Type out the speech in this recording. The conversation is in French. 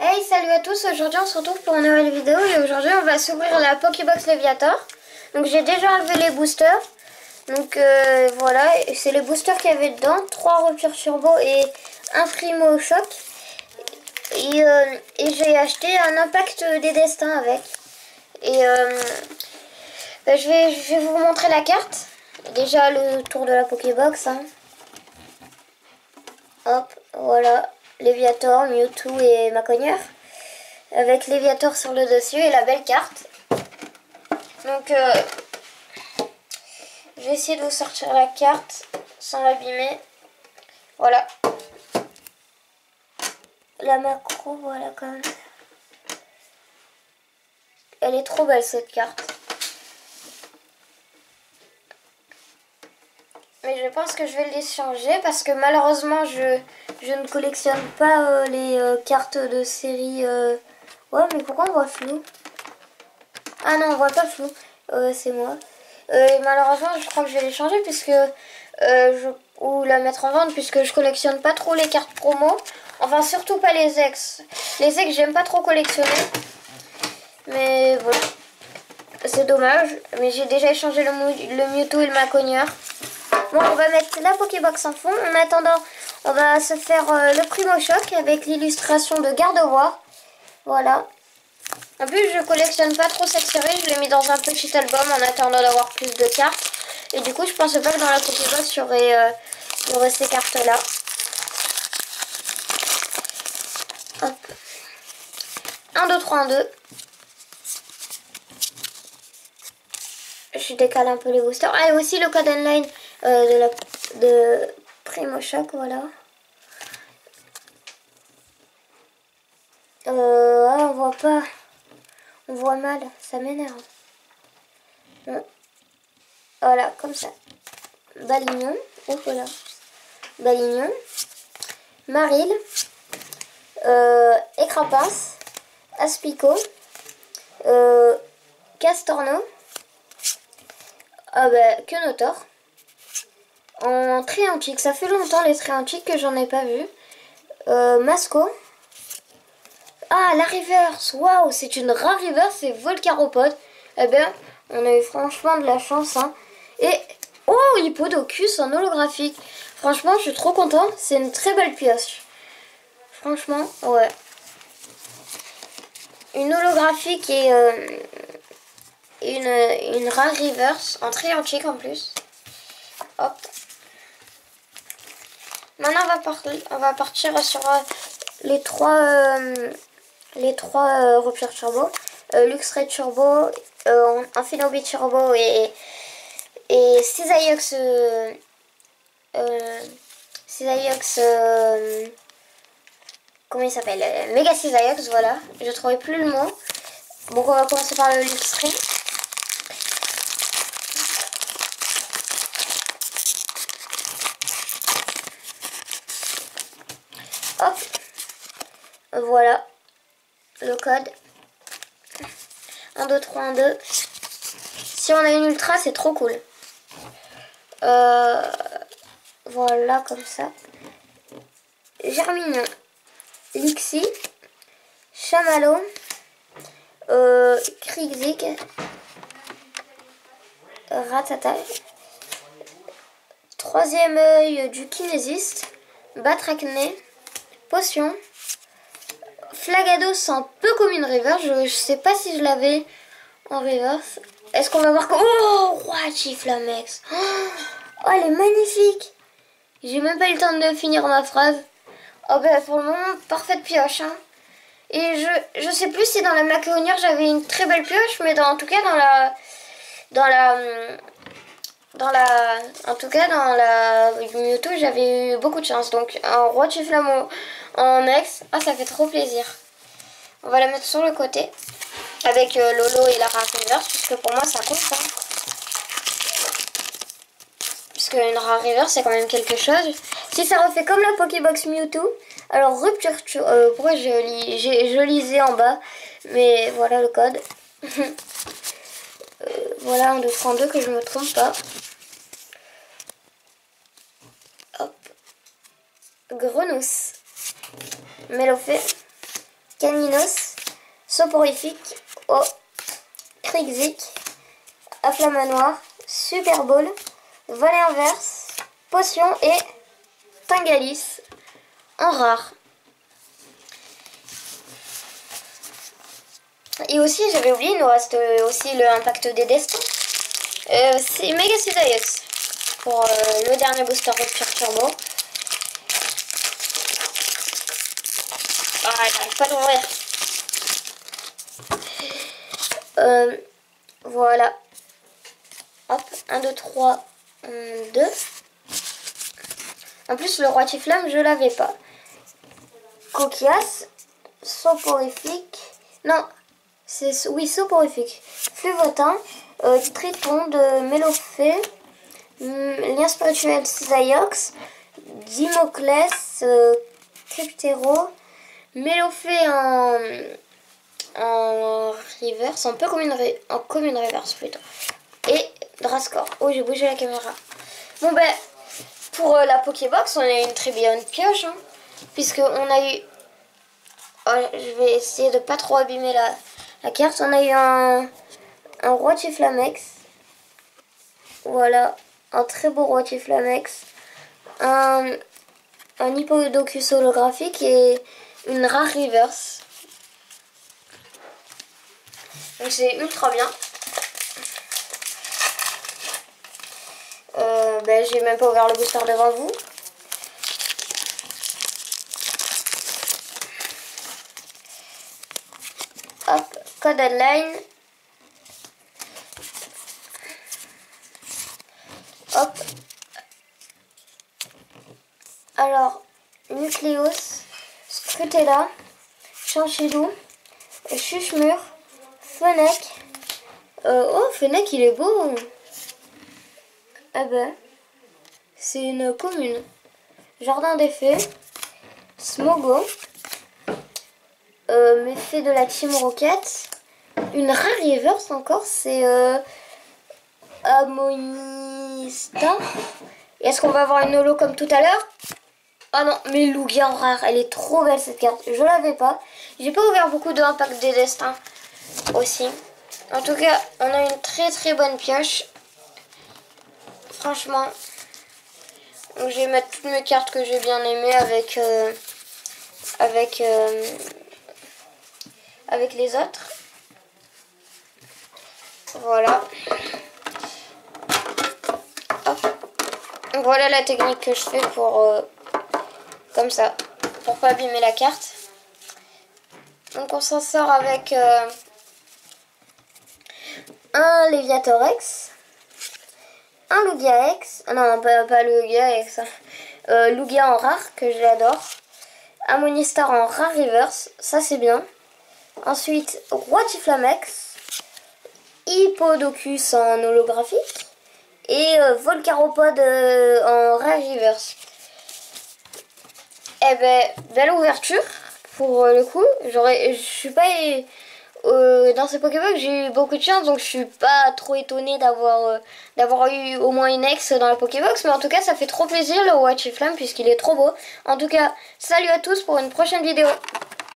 Hey, salut à tous, aujourd'hui on se retrouve pour une nouvelle vidéo et aujourd'hui on va s'ouvrir la Pokébox Léviator. Donc j'ai déjà enlevé les boosters. Donc voilà, c'est les boosters qu'il y avait dedans, 3 ruptures turbo et un primo choc. Et j'ai acheté un impact des destins avec. Et je vais vous montrer la carte. Déjà le tour de la Pokébox. Hein. Hop, voilà. Léviator, Mewtwo et Macogneur. Avec Léviator sur le dessus et la belle carte. Donc, je vais essayer de vous sortir la carte sans l'abîmer. Voilà. La macro, voilà comme ça. Elle est trop belle cette carte. Mais je pense que je vais l'échanger parce que malheureusement je ne collectionne pas les cartes de série. Ouais, mais pourquoi on voit flou? Ah non, on voit pas flou. C'est moi. Malheureusement, je crois que je vais l'échanger puisque ou la mettre en vente puisque je collectionne pas trop les cartes promo. Enfin, surtout pas les ex. Les ex, j'aime pas trop collectionner. Mais voilà. C'est dommage. Mais j'ai déjà échangé le Mewtwo et le Macogneur. Bon, on va mettre la Pokébox en fond. En attendant, on va se faire le Primo Choc avec l'illustration de Gardevoir. Voilà. En plus, je collectionne pas trop cette série. Je l'ai mis dans un petit album en attendant d'avoir plus de cartes. Et du coup, je pensais pas que dans la Pokébox, il y aurait ces cartes-là. Hop. 1, 2, 3, 1, 2. Je décale un peu les boosters. Ah, et aussi le code online de Primo Choc, voilà. Ah, on voit pas. On voit mal, ça m'énerve. Voilà, comme ça. Balignon. Oh, voilà. Balignon. Maril. Écrapince. Aspico. Castorno. Ah bah, Quenotor. En triantique. Ça fait longtemps les triantiques que j'en ai pas vu. Masco. Ah, la reverse. Waouh, c'est une rare reverse, c'est Volcaropode. Eh bien, on a eu franchement de la chance. Hein. Et, oh, Hippodocus en holographique. Franchement, je suis trop content. C'est une très belle pioche. Franchement, ouais. Une holographique et une rare reverse en triantique en plus. Hop. Maintenant, on va partir sur les trois ruptures turbo. Luxray turbo, Amphinobi turbo et Cisaillux comment il s'appelle, Mega Cisaillux, voilà. Je trouvais plus le mot. Donc on va commencer par le Luxray. Hop. Voilà. Le code. 1, 2, 3, 1, 2. Si on a une ultra, c'est trop cool. Voilà, comme ça. Germignon. Lixie. Chamallow. Krigzik. Rattata. Troisième œil du kinésiste. Batracné. Potion. Flagados en peu comme une reverse. Je sais pas si je l'avais en reverse. Est-ce qu'on va voir que... Oh, Roi Chiflamex. Oh, elle est magnifique. J'ai même pas eu le temps de finir ma phrase. Oh ben pour le moment, parfaite pioche. Hein. Et je sais plus si dans la Macogneur j'avais une très belle pioche, mais en tout cas dans la Mewtwo j'avais eu beaucoup de chance. Donc un Roi Chiflamo en ex, ah ça fait trop plaisir. On va la mettre sur le côté avec Lolo et la rare reverse, puisque pour moi ça compte. Hein. Puisque une rare reverse c'est quand même quelque chose. Si ça refait comme la Pokébox Mewtwo, alors rupture, pourquoi je lisais en bas, mais voilà le code. Voilà un 2 32 que je me trompe pas. Hop. Grenousse. Mélofée. Caninos, Soporifique, Krixik, Afflamanoir, Super Bowl, Volet Inverse, Potion et Tingalis en rare. Et aussi, j'avais oublié, il nous reste aussi le Impact des Destins. C'est Mega Sidaius pour le dernier booster Rupture Turbo. Ah, j'arrive pas à l'ouvrir. Voilà. Hop, 1, 2, 3, 2. En plus, le roi Tiflamme, je l'avais pas. Coquias, Soporifique. Non, c'est oui, Soporifique. Fluvotin, Triton de Mélophée, Lien spirituel Zayox, Dimoclès, Cryptero, Mélophée en reverse, un peu comme en commune reverse plutôt. Et Drascore. Oh, j'ai bougé la caméra. Bon ben, pour la Pokébox, on a une très bonne pioche, hein, puisque on a eu... Oh, je vais essayer de pas trop abîmer la carte. On a eu un roi Tiflamex. Voilà, un très beau roi Tiflamex. Un Hippodocus holographique et une rare reverse. Donc c'est ultra bien. Ben, j'ai même pas ouvert le booster devant vous. Hop, code headline. Hop. Alors, Nucleus, Scrutella, Chanchilou, Chuchemur, Fennec. Oh, Fennec, il est beau. Ah ben, c'est une commune. Jardin des Fées, Smogo, Méfait de la Team Rocket, une rare reverse encore, c'est Amonista. Est-ce qu'on va avoir une holo comme tout à l'heure? Ah non, mais Lugia en rare, elle est trop belle cette carte. Je l'avais pas. J'ai pas ouvert beaucoup de Impact des Destins aussi. En tout cas, on a une très très bonne pioche. Franchement. Donc, je vais mettre toutes mes cartes que j'ai bien aimées avec les autres. Voilà. Hop. Voilà la technique que je fais pour comme ça, pour pas abîmer la carte. Donc on s'en sort avec un Léviatorex, un Lugia X, ah non, pas Lugia X, Lugia en rare que j'adore, un Monistar en rare reverse, ça c'est bien. Ensuite Roi Tiflamex, Hippodocus en holographique et Volcaropod en rare reverse. Eh ben, belle ouverture pour le coup. Je suis pas dans ces Pokébox, j'ai eu beaucoup de chance, donc je suis pas trop étonnée d'avoir eu au moins une ex dans la Pokébox. Mais en tout cas, ça fait trop plaisir le Roi Tiflamme puisqu'il est trop beau. En tout cas, salut à tous pour une prochaine vidéo.